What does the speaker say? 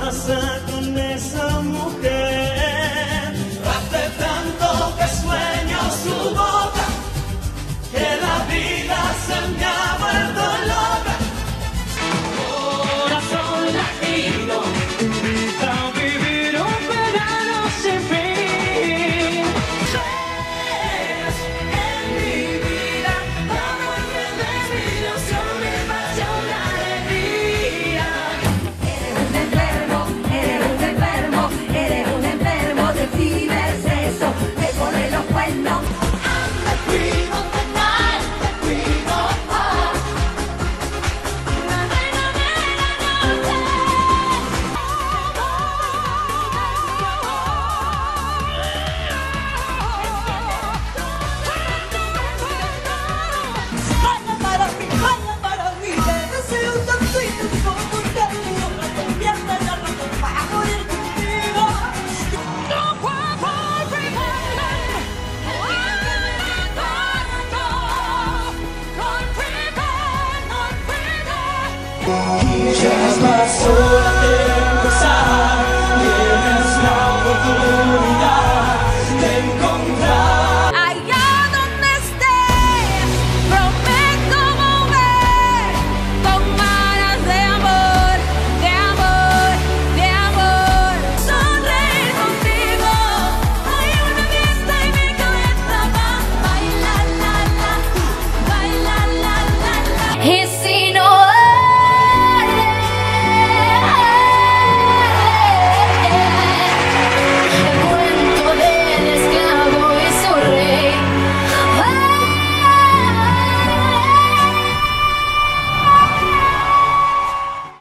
pasa con esa mujer? Hace tanto que sueño su boca, que la vida se me ha vuelto loca. Corazón latido, invita a vivir un verano sin fin. Es en mi vida, como en mi ilusión, mi pasión, la alegría. Eres un enfermo, eres un enfermo de cibersexo, te pone los cuernos. Para mí, te deseo tanto y te como te digo, me convierte en la razón para morir contigo. No puedo olvidarme, Ya es más hora de empezar, tienes la oportunidad.